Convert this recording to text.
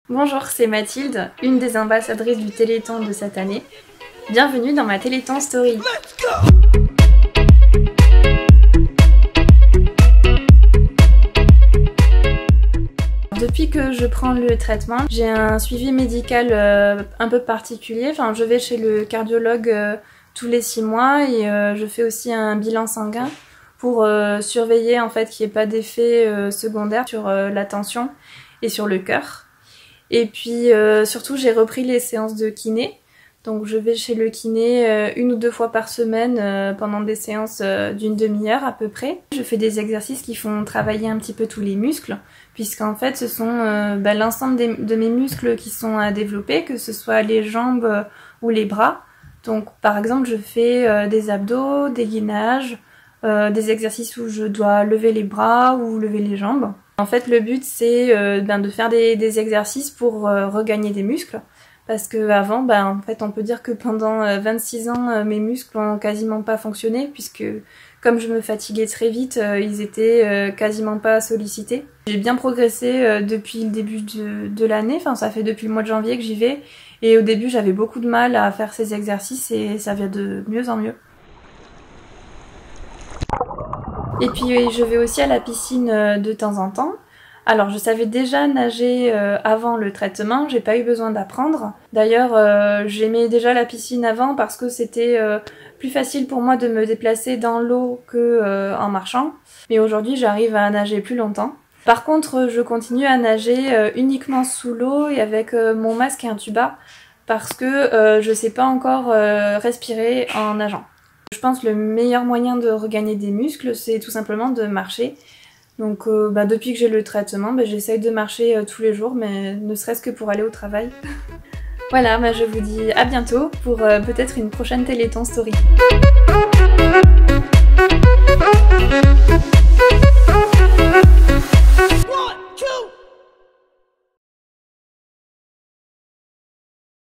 Bonjour, c'est Mathilde, une des ambassadrices du Téléthon de cette année. Bienvenue dans ma Téléthon Story. Depuis que je prends le traitement, j'ai un suivi médical un peu particulier. Enfin, je vais chez le cardiologue tous les 6 mois et je fais aussi un bilan sanguin pour surveiller en fait qu'il n'y ait pas d'effet secondaire sur la tension et sur le cœur. Et puis surtout j'ai repris les séances de kiné, donc je vais chez le kiné 1 ou 2 fois par semaine pendant des séances d'une demi-heure à peu près. Je fais des exercices qui font travailler un petit peu tous les muscles, puisqu'en fait ce sont l'ensemble de mes muscles qui sont à développer, que ce soit les jambes ou les bras. Donc par exemple je fais des abdos, des gainages, des exercices où je dois lever les bras ou lever les jambes. En fait, le but, c'est de faire des exercices pour regagner des muscles. Parce qu'avant, en fait, on peut dire que pendant 26 ans, mes muscles n'ont quasiment pas fonctionné, puisque comme je me fatiguais très vite, ils étaient quasiment pas sollicités. J'ai bien progressé depuis le début de l'année, enfin ça fait depuis le mois de janvier que j'y vais. Et au début, j'avais beaucoup de mal à faire ces exercices et ça vient de mieux en mieux. Et puis je vais aussi à la piscine de temps en temps. Alors je savais déjà nager avant le traitement, j'ai pas eu besoin d'apprendre. D'ailleurs j'aimais déjà la piscine avant parce que c'était plus facile pour moi de me déplacer dans l'eau que en marchant. Mais aujourd'hui j'arrive à nager plus longtemps. Par contre je continue à nager uniquement sous l'eau et avec mon masque et un tuba parce que je sais pas encore respirer en nageant. Je pense que le meilleur moyen de regagner des muscles, c'est tout simplement de marcher. Donc depuis que j'ai le traitement, j'essaye de marcher tous les jours, mais ne serait-ce que pour aller au travail. Voilà, je vous dis à bientôt pour peut-être une prochaine Téléthon Story.